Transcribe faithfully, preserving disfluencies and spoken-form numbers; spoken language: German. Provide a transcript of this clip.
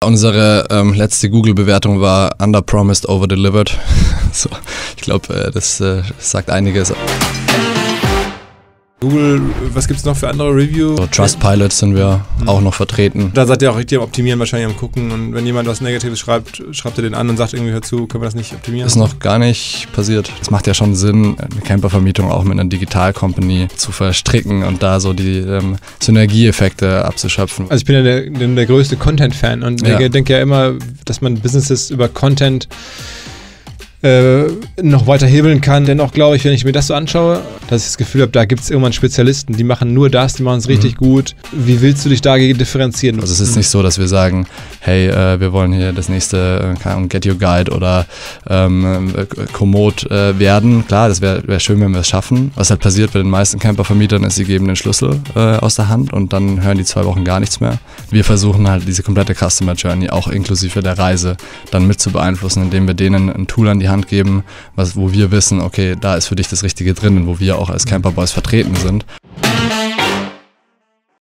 Unsere ähm, letzte Google-Bewertung war underpromised, overdelivered. So, ich glaube, äh, das äh, sagt einiges. Google, was gibt es noch für andere Review? So, Trustpilot sind wir mhm. auch noch vertreten. Da seid ihr auch richtig am Optimieren, wahrscheinlich am Gucken. Und wenn jemand was Negatives schreibt, schreibt ihr den an und sagt irgendwie, hör zu, können wir das nicht optimieren? Ist noch gar nicht passiert. Es macht ja schon Sinn, eine Campervermietung auch mit einer Digital-Company zu verstricken und da so die ähm, Synergieeffekte abzuschöpfen. Also ich bin ja der, der größte Content-Fan und ja. ich denke ja immer, dass man Businesses über Content Äh, noch weiter hebeln kann. Dennoch glaube ich, wenn ich mir das so anschaue, dass ich das Gefühl habe, da gibt es irgendwann Spezialisten, die machen nur das, die machen es richtig mhm. gut. Wie willst du dich dagegen differenzieren? Also es ist mhm. nicht so, dass wir sagen, hey, äh, wir wollen hier das nächste, keine Ahnung, Get Your Guide oder ähm, Komoot äh, werden. Klar, das wäre wär schön, wenn wir es schaffen. Was halt passiert bei den meisten Campervermietern ist, sie geben den Schlüssel äh, aus der Hand und dann hören die zwei Wochen gar nichts mehr. Wir versuchen halt diese komplette Customer Journey, auch inklusive der Reise, dann mit zu beeinflussen, indem wir denen ein Tool an die Hand geben, was, wo wir wissen, okay, da ist für dich das Richtige drin und wo wir auch als Camperboys vertreten sind.